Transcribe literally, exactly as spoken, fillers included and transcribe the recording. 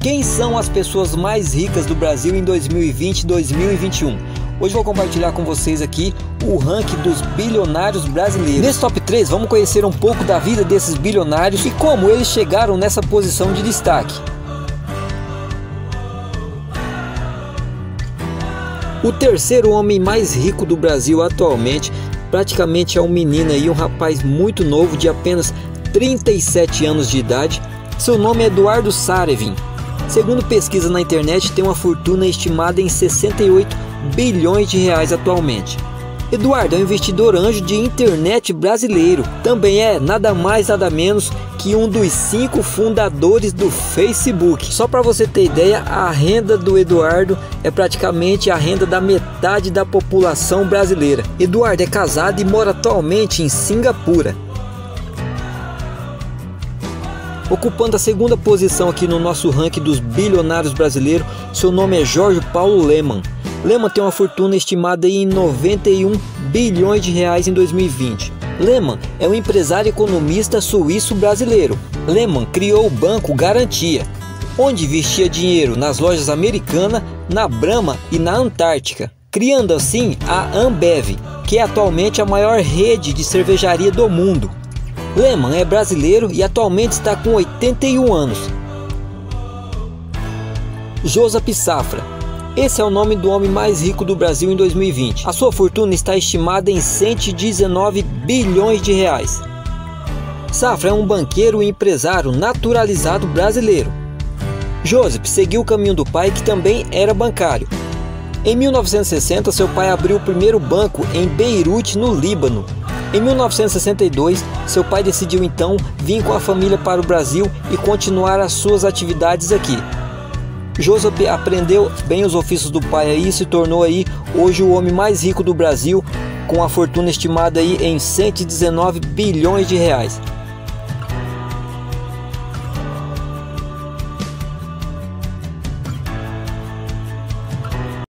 Quem são as pessoas mais ricas do Brasil em dois mil e vinte e dois mil e vinte e um? Hoje vou compartilhar com vocês aqui o ranking dos bilionários brasileiros. Nesse top três vamos conhecer um pouco da vida desses bilionários e como eles chegaram nessa posição de destaque. O terceiro homem mais rico do Brasil atualmente praticamente é um menino aí, um rapaz muito novo de apenas trinta e sete anos de idade. Seu nome é Eduardo Sarevin. Segundo pesquisa na internet, tem uma fortuna estimada em sessenta e oito bilhões de reais atualmente. Eduardo é um investidor anjo de internet brasileiro. Também é nada mais nada menos que um dos cinco fundadores do Facebook. Só para você ter ideia, a renda do Eduardo é praticamente a renda da metade da população brasileira. Eduardo é casado e mora atualmente em Singapura. Ocupando a segunda posição aqui no nosso ranking dos bilionários brasileiros, seu nome é Jorge Paulo Lemann. Lemann tem uma fortuna estimada em noventa e um bilhões de reais em dois mil e vinte. Lemann é um empresário economista suíço brasileiro. Lemann criou o Banco Garantia, onde investia dinheiro nas lojas Americanas, na Brahma e na Antártica, criando assim a Ambev, que é atualmente a maior rede de cervejaria do mundo. Lemann é brasileiro e atualmente está com oitenta e um anos. Joseph Safra. Esse é o nome do homem mais rico do Brasil em dois mil e vinte. A sua fortuna está estimada em cento e dezenove bilhões de reais. Safra é um banqueiro e empresário naturalizado brasileiro. Joseph seguiu o caminho do pai, que também era bancário. Em mil novecentos e sessenta, seu pai abriu o primeiro banco em Beirute, no Líbano. Em mil novecentos e sessenta e dois, seu pai decidiu então vir com a família para o Brasil e continuar as suas atividades aqui. Joseph aprendeu bem os ofícios do pai aí e se tornou aí hoje o homem mais rico do Brasil, com a fortuna estimada aí em cento e dezenove bilhões de reais.